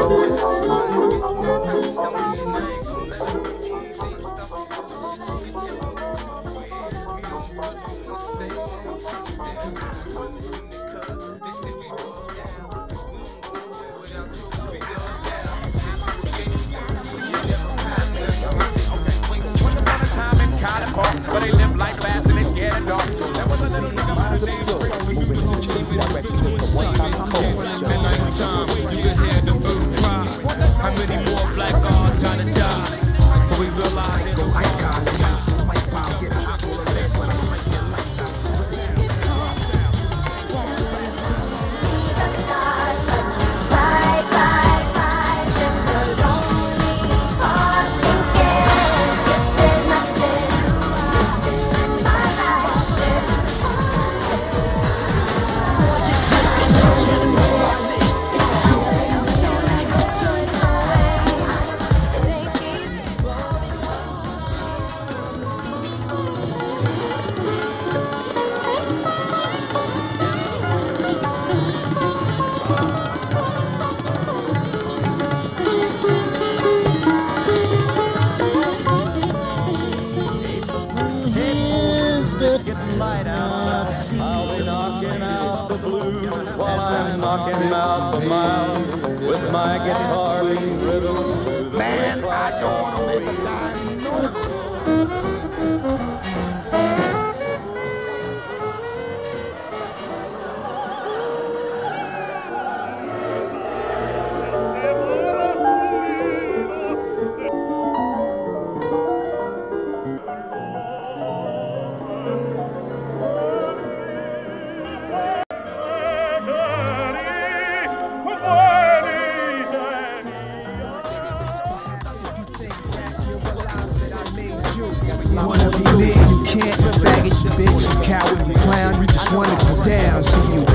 But they live like fast and they scared of dark. There was a little nigga by the name of Prince. Moving in the change direction with the one time You could hear the birds cry. How many more black guards gotta die? We realize it. I'll be knocking out the blues while I'm knocking out the miles with my guitar being driven. Man, I don't want to live a life no. You wanna be lit, you can't, you faggot, you bitch, you coward, you clown, you just wanna go down. See you